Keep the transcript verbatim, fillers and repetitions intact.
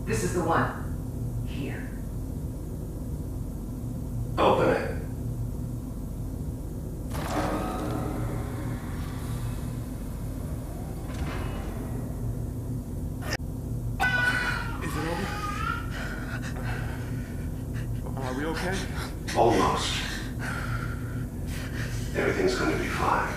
This is the one. Here. Open it. Is it over? Are we okay? Almost. Everything's gonna be fine.